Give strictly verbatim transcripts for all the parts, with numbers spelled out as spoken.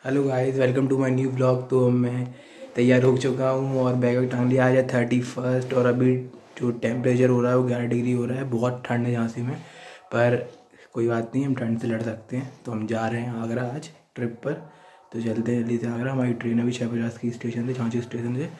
Hello guys, welcome to my new blog. तो मैं तैयार हो चुका हूँ और बैग वैग टांग लिया। आज है थर्टी फर्स्ट और अभी जो टेम्परेचर हो रहा है वो ग्यारह डिग्री हो रहा है। बहुत ठंड है झांसी में, पर कोई बात नहीं, हम ठंड से लड़ सकते हैं। तो हम जा रहे हैं आगरा आज ट्रिप पर। तो चलते हैं जल्दी से आगरा। हमारी ट्रेन अभी छः पचास की स्टेशन से, झांसी स्टेशन से।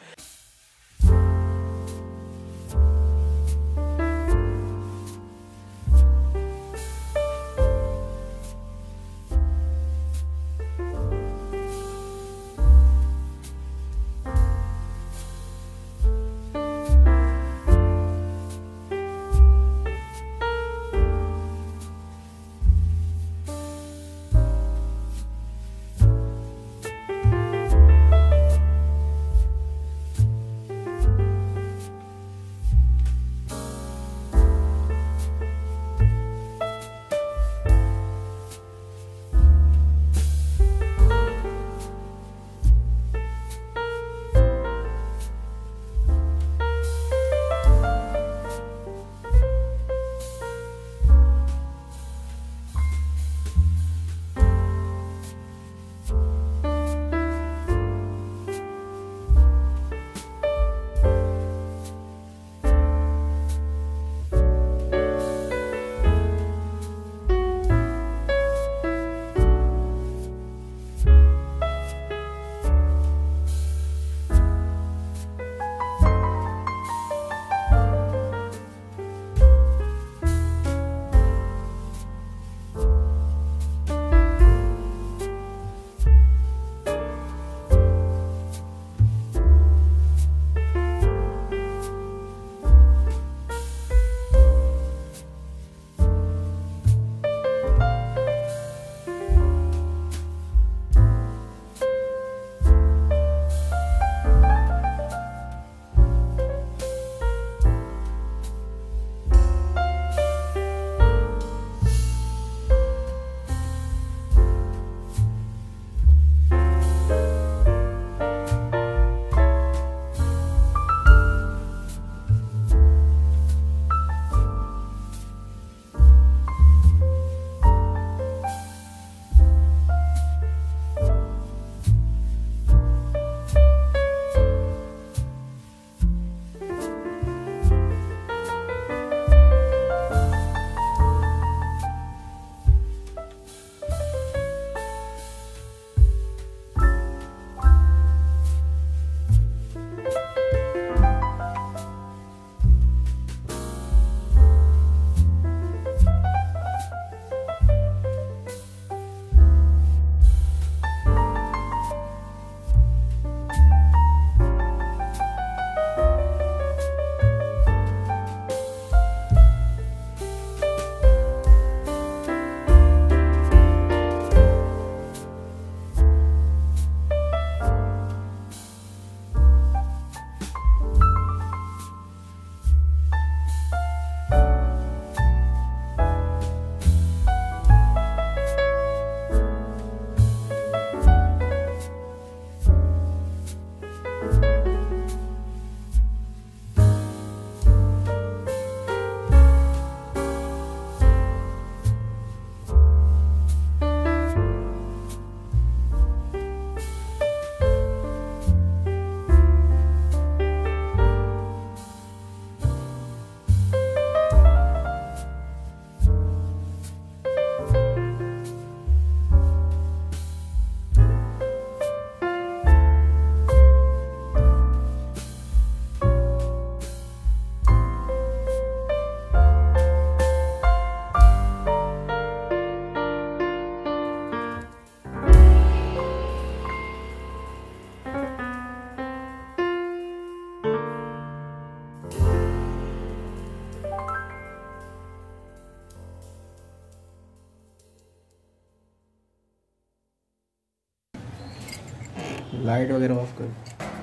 लाइट वगैरह ऑफ कर।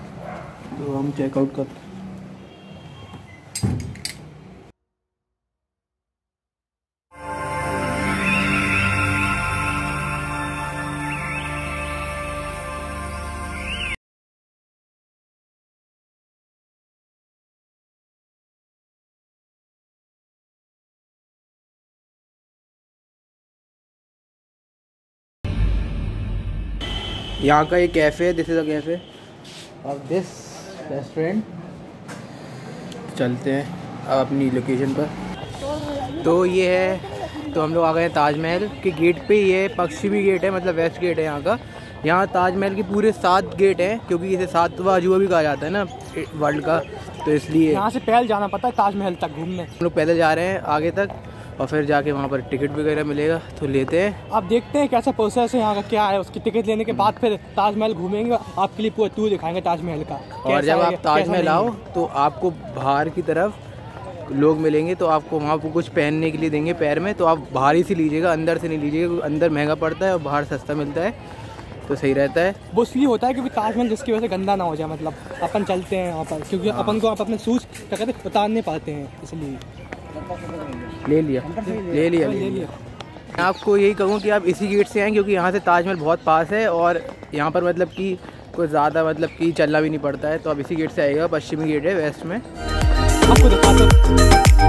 तो हम चेकआउट कर। यहाँ का ये कैफ़े है, this is a cafe of this restaurant. चलते हैं अब अपनी लोकेशन पर। तो ये है, तो हम लोग आ गए हैं ताजमहल के गेट पे। ये पश्चिमी गेट है, मतलब वेस्ट गेट है यहाँ का। यहाँ ताजमहल के पूरे सात गेट हैं, क्योंकि इसे सातवां अजूबा भी कहा जाता है ना वर्ल्ड का, तो इसलिए यहाँ से पैदल जाना पड़ता है ताजमहल तक घूमने। हम लोग पैदल जा रहे हैं आगे तक, और फिर जाके वहाँ पर टिकट वगैरह मिलेगा तो लेते हैं। आप देखते हैं कैसा प्रोसेस है यहाँ का, क्या है। उसकी टिकट लेने के बाद फिर ताजमहल घूमेंगे, आपके लिए पूरा टूर दिखाएंगे ताजमहल का। और जब आप ताजमहल आओ तो आपको बाहर की तरफ लोग मिलेंगे, तो आपको वहाँ पर कुछ पहनने के लिए देंगे पैर में, तो आप बाहर ही से लीजिएगा, अंदर से नहीं लीजिएगा। अंदर महंगा पड़ता है और बाहर सस्ता मिलता है, तो सही रहता है। वो इसलिए होता है क्योंकि ताजमहल जिसकी वजह से गंदा ना हो जाए, मतलब अपन चलते हैं यहाँ पर, क्योंकि अपन को आप अपने शूज क्या कहते हैं उतार नहीं पाते हैं, इसलिए ले लिया ले लिया ले लिया। मैं आपको यही कहूँ कि आप इसी गेट से आएँ, क्योंकि यहाँ से ताजमहल बहुत पास है और यहाँ पर मतलब कि कुछ ज़्यादा मतलब कि चलना भी नहीं पड़ता है। तो आप इसी गेट से आएगा, पश्चिमी गेट है वेस्ट में। आपको दिखाते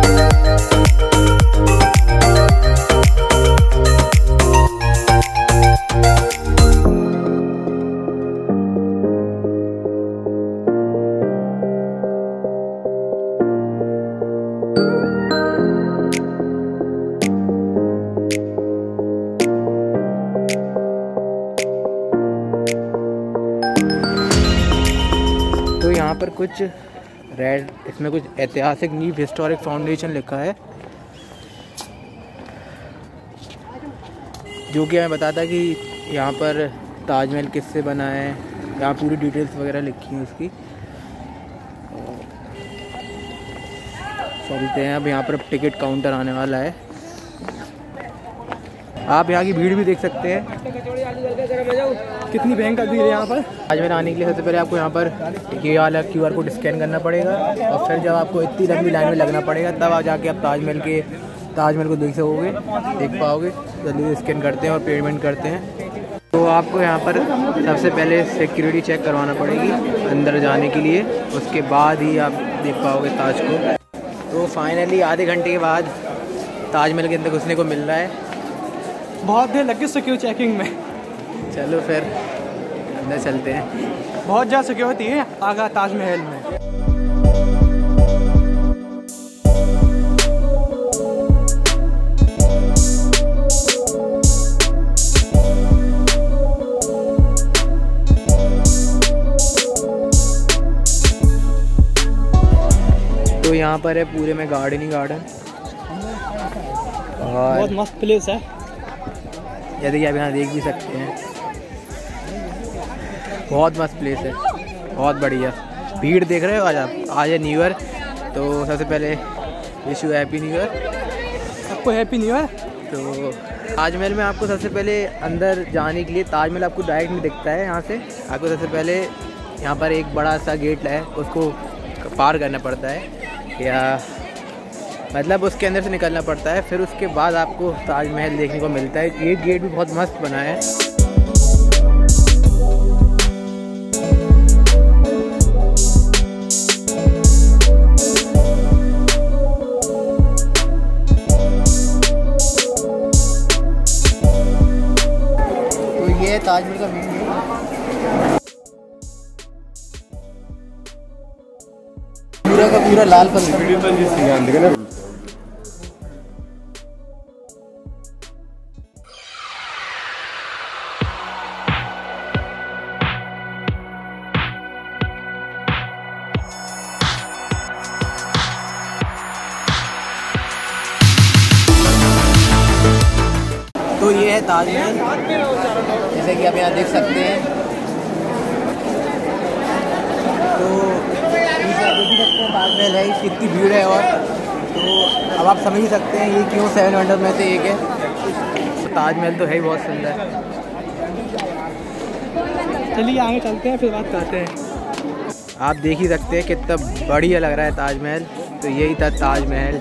तो यहाँ पर कुछ रेड, इसमें कुछ ऐतिहासिक नीव हिस्टोरिक फाउंडेशन लिखा है, जो कि हमें बताता कि यहाँ पर ताजमहल किससे बना है। यहाँ पूरी डिटेल्स वगैरह लिखी हैं उसकी। चलते हैं अब, यहाँ पर टिकट काउंटर आने वाला है। आप यहाँ की भीड़ भी देख सकते हैं, कितनी भयंकर भीड़ है यहाँ पर। ताजमहल आने के लिए सबसे पहले आपको यहाँ पर ये वाला क्यू आर कोड स्कैन करना पड़ेगा, और फिर जब आपको इतनी लंबी लाइन में लगना पड़ेगा तब आ जाके आप ताजमहल के ताजमहल को देख सकोगे, देख पाओगे। जल्दी से स्कैन करते हैं और पेमेंट करते हैं। तो आपको यहाँ पर सबसे पहले सिक्योरिटी चेक करवाना पड़ेगी अंदर जाने के लिए, उसके बाद ही आप देख पाओगे ताज को। तो फाइनली आधे घंटे के बाद ताजमहल के अंदर घुसने को मिल रहा है। बहुत देर लगी सिक्योरिटी चेकिंग में। चलो फिर अंदर चलते हैं। बहुत ज़्यादा सिक्योरिटी है आगरा ताजमहल में। तो यहाँ पर है पूरे में गार्डन ही गार्डन, और बहुत मस्त प्लेस है। जैसे कि आप यहाँ देख भी सकते हैं, बहुत मस्त प्लेस है, बहुत बढ़िया। भीड़ देख रहे हो आज आप, आज है न्यू ईयर, तो सबसे पहले wish you happy new year. आपको हैप्पी न्यू ईयर। तो ताजमहल में आपको सबसे पहले अंदर जाने के लिए, ताजमहल आपको डायरेक्ट नहीं दिखता है यहाँ से, आपको सबसे पहले यहाँ पर एक बड़ा सा गेट है, उसको पार करना पड़ता है, या मतलब उसके अंदर से निकलना पड़ता है। फिर उसके बाद आपको ताजमहल देखने को मिलता है। ये गेट भी बहुत मस्त बना है। तो ये ताजमहल का मेन गेट, पूरा का पूरा लाल पत्थर। तो ये है ताजमहल, जैसे कि आप यहाँ देख सकते हैं। तो ताजमहल है, इसकी इतनी भीड़ है, और तो अब आप समझ ही सकते हैं ये क्यों सेवन वंडर में से एक है। तो ताजमहल तो है ही बहुत सुंदर। चलिए आगे चलते हैं, फिर बात करते हैं। आप देख ही सकते हैं कितना बढ़िया लग रहा है ताजमहल। तो यही था ताजमहल।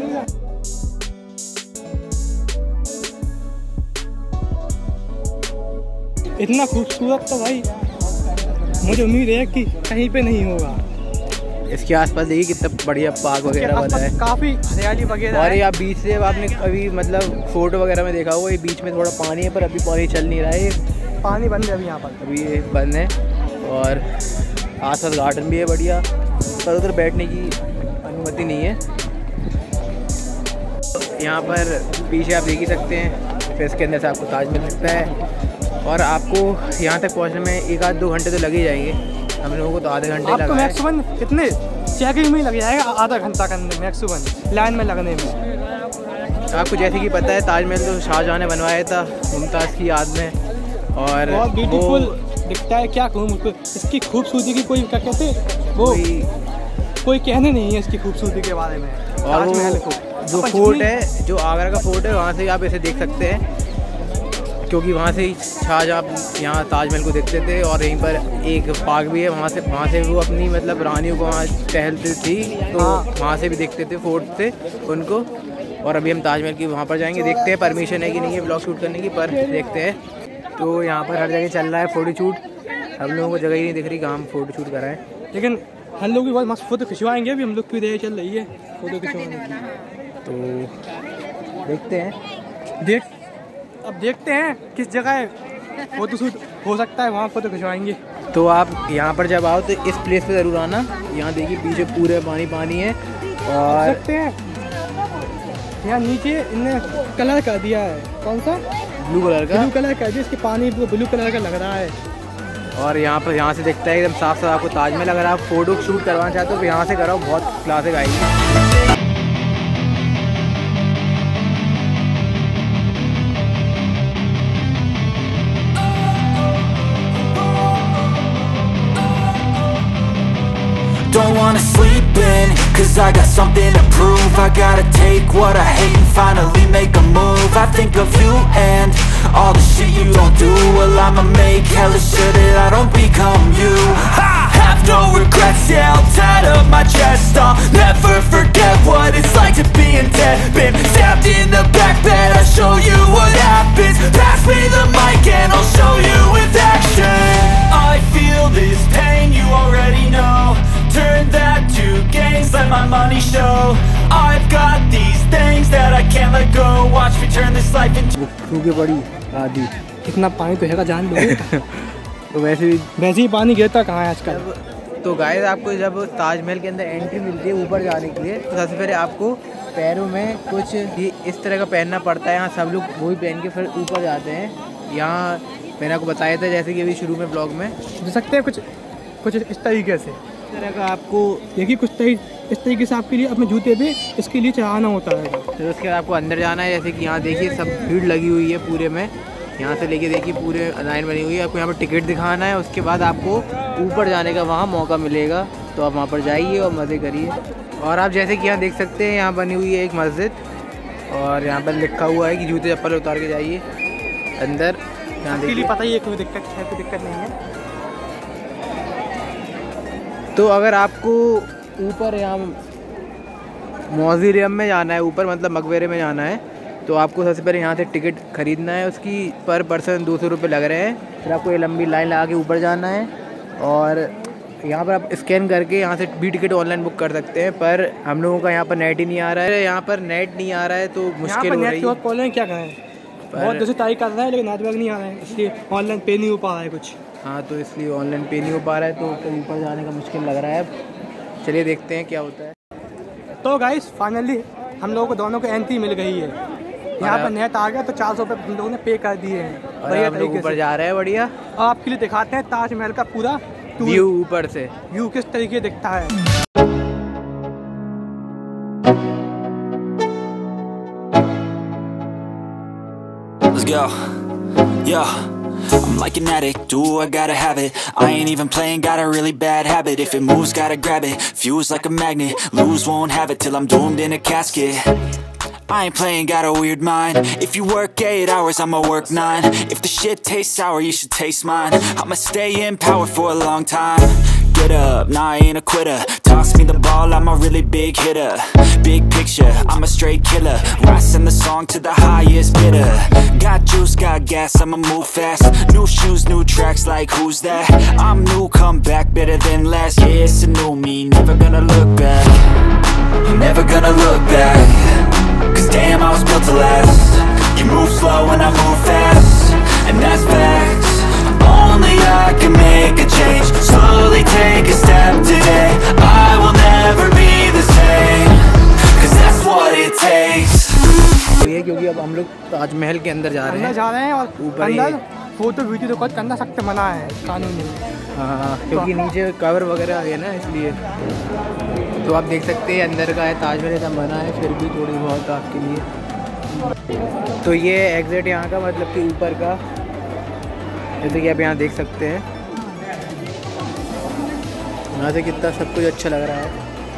इतना खूबसूरत तो भाई मुझे उम्मीद है कि कहीं पे नहीं होगा। इसके आसपास देखिए कितना बढ़िया पार्क वगैरह बना है, काफी हरियाली वगैरह। और ये बीच से आपने कभी मतलब फोटो वगैरह में देखा होगा, ये बीच में थोड़ा पानी है, पर अभी पानी चल नहीं रहा है। पानी बंद है अभी यहाँ पर, अभी ये बंद है। और आस पास गार्डन भी है बढ़िया, पर उधर बैठने की अनुमति नहीं है। यहाँ पर पीछे आप देख ही सकते हैं, फिर इसके अंदर से आपको ताजमहल दिखता है। और आपको यहाँ तक पहुँचने में एक आध दो घंटे तो लग ही जाएंगे, हम लोगों को तो आधे घंटे लगा। आपको मैक्सिमम कितने चेकिंग में लग जाएगा? आधा घंटा करने मैक्सिमम लाइन में लगने में। आपको जैसे कि पता है ताजमहल तो शाहजहाँ ने बनवाया था मुमताज़ की याद में, और बहुत ब्यूटीफुल दिखता है। क्या कहूँ मुझको, इसकी खूबसूरती की कोई क्या कहते वो कोई, कोई कहने नहीं है इसकी खूबसूरती के बारे में। और वो को जो फोर्ट है, जो आगरा का फोर्ट है, वहाँ से आप इसे देख सकते हैं, क्योंकि वहाँ से ही शाहजहाँ यहाँ ताजमहल को देखते थे। और यहीं पर एक पार्क भी है, वहाँ से वहाँ से वो अपनी मतलब रानियों को वहाँ टहलती थी, तो हाँ। वहाँ से भी देखते थे फोर्ट से उनको। और अभी हम ताजमहल की वहाँ पर जाएंगे, देखते हैं परमिशन है कि नहीं है ब्लॉग शूट करने की, पर देखते हैं। तो यहाँ पर हर जगह चल रहा है फ़ोटो शूट, हम लोगों को जगह ही नहीं दिख रही कहाँ हम फ़ोटो शूट कराएं। लेकिन हम लोग भी बहुत मस्त फ़ोटो खिंचवाएंगे, अभी हम लोग की इधर चल रही है फ़ोटो खिंचवाने की। तो देखते हैं, देख अब देखते हैं किस जगह फ़ोटो शूट हो सकता है, वहाँ फ़ोटो खिंचवाएंगे। तो आप यहाँ पर जब आओ तो इस प्लेस पे ज़रूर आना। यहाँ देखिए पीछे पूरे पानी पानी है, और देखते हैं यहाँ नीचे इनने कलर कर दिया है, कौन सा? ब्लू कलर का। ब्लू कलर का, जिसके पानी ब्लू कलर का लग रहा है। और यहाँ पर यहाँ से दिखता है एकदम साफ साफ आपको ताजमहल। अगर आप फोटो शूट करवाना चाहते हो तो यहाँ से कराओ, बहुत क्लासिक आएगी। Don't wanna sleep in, cause I got something to prove. I gotta take what I hate and finally make a move. I think of you and all the shit you don't do. Well, I'ma make hella sure that I don't become you. I have no regrets, yeah, I'll tie up my chest. I'll never forget what it's like to be in debt. Been stabbed in the back bed, I'll show you what happens. Pass me the mic and I'll show you with action. I feel this pain, you already know. Turn that to gains, let my money show. I've got these things that I can't let go. Watch me turn this life into सूखे पड़ी आदि। कितना पानी तो हैगा जान लो। तो वैसे भी वैसे ही पानी गिरता कहाँ है आजकल। तो गाइस आपको जब ताजमहल के अंदर एंट्री मिलती है ऊपर जाने के लिए, तो सबसे पहले आपको पैरों में कुछ ये इस तरह का पहनना पड़ता है। यहाँ सब लोग वही पहन के फिर ऊपर जाते हैं। यहाँ मैंने आपको बताया था जैसे कि अभी शुरू में ब्लॉग में देख सकते हैं कुछ कुछ इस तरीके से इस तरह का आपको देखिए कुछ तरी, इस तरीके से आपके लिए अपने जूते पे इसके लिए चढ़ाना होता है। फिर उसके बाद आपको अंदर जाना है। जैसे कि यहाँ देखिए सब भीड़ लगी हुई है पूरे में, यहाँ से लेके देखिए पूरे लाइन बनी हुई है। आपको यहाँ पर टिकट दिखाना है, उसके बाद आपको ऊपर जाने का वहाँ मौका मिलेगा, तो आप वहाँ पर जाइए और मज़े करिए। और आप जैसे कि यहाँ देख सकते हैं यहाँ बनी हुई है एक मस्जिद, और यहाँ पर लिखा हुआ है कि जूते चप्पल उतार के जाइए अंदर। यहाँ देखिए पता ही है कोई दिक्कत है, कोई दिक्कत नहीं है। तो अगर आपको ऊपर यहाँ मौज़ियम में जाना है, ऊपर मतलब मकबरे में जाना है, तो आपको सबसे पहले यहाँ से टिकट ख़रीदना है। उसकी पर पर्सन दो सौ रुपये लग रहे हैं। फिर आपको ये लंबी लाइन लगा के ऊपर जाना है, और यहाँ पर आप स्कैन करके यहाँ से भी टिकट ऑनलाइन बुक कर सकते हैं। पर हम लोगों का यहाँ पर नेट ही नहीं आ रहा है, यहाँ पर नेट नहीं आ रहा है तो मुश्किल हो रही है। क्या करें, बहुत जैसे ट्राई कर रहा है लेकिन नेटवर्क नहीं आ रहा है, इसलिए ऑनलाइन पे नहीं हो पा रहा है कुछ। हाँ, तो इसलिए ऑनलाइन पे नहीं हो पा रहा है, तो फिर ऊपर जाने का मुश्किल लग रहा है। चलिए देखते हैं क्या होता है। तो गाइस फाइनली हम लोगों को दोनों को एंट्री मिल गई है। यहाँ पर नेट आ गया तो चार सौ रुपये हम लोगों ने पे कर दिए हैं। बढ़िया तरीके से ऊपर जा रहे हैं। बढ़िया, आपके लिए दिखाते हैं ताजमहल का पूरा व्यू ऊपर से, व्यू किस तरीके दिखता है। Let's go. Yeah. I'm like an addict, do I gotta have it. I ain't even playing, got a really bad habit. If it moves, gotta grab it. Fuse like a magnet, lose, won't have it till I'm doomed in a casket. I ain't playing, got a weird mind. If you work eight hours, I'ma work nine. If the shit tastes sour, you should taste mine. I'ma stay in power for a long time. Get up, nah, I ain't a quitter. Toss me the ball, I'm a really big hitter. Big picture, I'm a straight killer. Rising the song to the highest bidder. Got juice, got gas, I'ma move fast. New shoes, new tracks, like who's that? I'm new, come back, better than last. Yeah, it's a new me, never gonna look back. I'm never gonna look back. Cause damn, I was built to last. You move slow and I move fast, and that's facts. Only I can make a change. Slowly take a step today. I will never be the same, 'cause that's what it takes. ये क्योंकि अब हम लोग ताजमहल के अंदर जा रहे हैं अंदर जा रहे हैं और ऊपर अंदर फोटो वीडियो रिकॉर्ड करना सख्त मना है कानून में। हाँ, क्योंकि नीचे कवर वगैरह है ना, इसलिए। तो आप देख सकते हैं अंदर का है ताजमहल, इतना बना है फिर भी थोड़ी बहुत आपके लिए। तो ये एग्जिट यहाँ का मतलब कि ऊपर का, जैसे कि आप यहाँ देख सकते हैं, यहाँ से कितना सब कुछ अच्छा लग रहा है।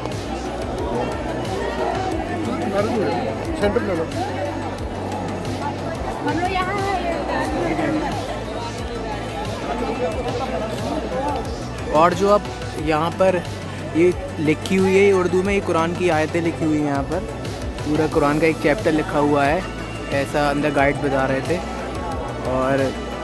और जो अब यहाँ पर ये लिखी हुई है उर्दू में, ये कुरान की आयतें लिखी हुई हैं यहाँ पर, पूरा कुरान का एक चैप्टर लिखा हुआ है, ऐसा अंदर गाइड बता रहे थे। और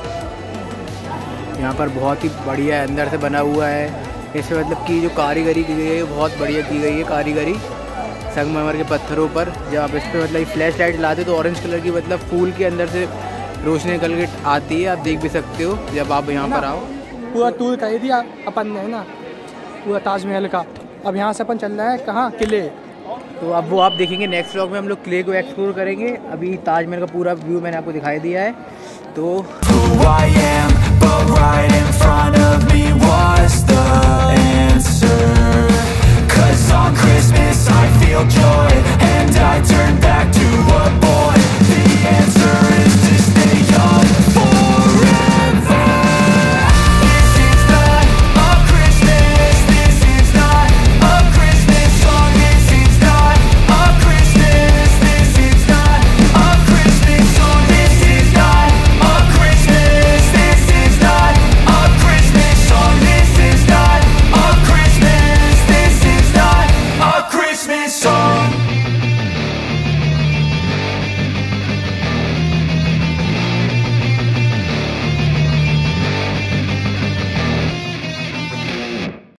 यहाँ पर बहुत ही बढ़िया है, अंदर से बना हुआ है। इसमें मतलब कि जो कारीगरी की गई है बहुत बढ़िया की गई है, कारीगरी संगमरमर के पत्थरों पर। जब आप इस पर मतलब फ्लैश लाइट लाते तो ऑरेंज कलर की मतलब फूल के अंदर से रोशनी निकल के आती है, आप देख भी सकते हो जब आप यहाँ पर आओ। पूरा टूर कर दिया अपन ने ना, पूरा ताजमहल का। अब यहाँ से अपन चल रहे हैं कहाँ, किले। तो अब वो आप देखेंगे नेक्स्ट व्लॉग में, हम लोग किले को एक्सप्लोर करेंगे। अभी ताजमहल का पूरा व्यू मैंने आपको दिखाई दिया है। तो